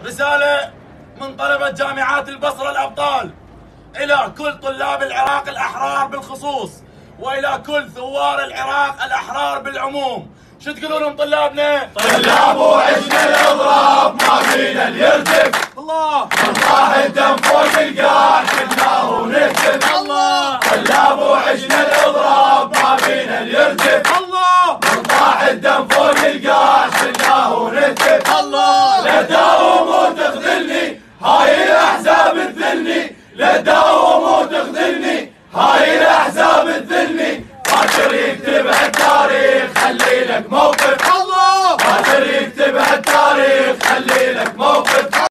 رسالة من طلبة جامعات البصرة الأبطال إلى كل طلاب العراق الأحرار بالخصوص، وإلى كل ثوار العراق الأحرار بالعموم. شو تقولون لهم طلابنا؟ طلاب وعشنا الاضراب ما فينا يرتب، الله من طاح الدم فوق القاع شلناه ونكتب، الله طلاب وعشنا الاضراب ما فينا يرتب، الله من طاح الدم فوق القاع شلناه ونكتب، الله لا تداوم وتخذلني هاي الاحزاب تذلني، لا تداوم وتخذلني هاي الاحزاب تذلني، باكر يكتب التاريخ خلي لك موقف، الله باكر يكتب التاريخ خلي لك موقف.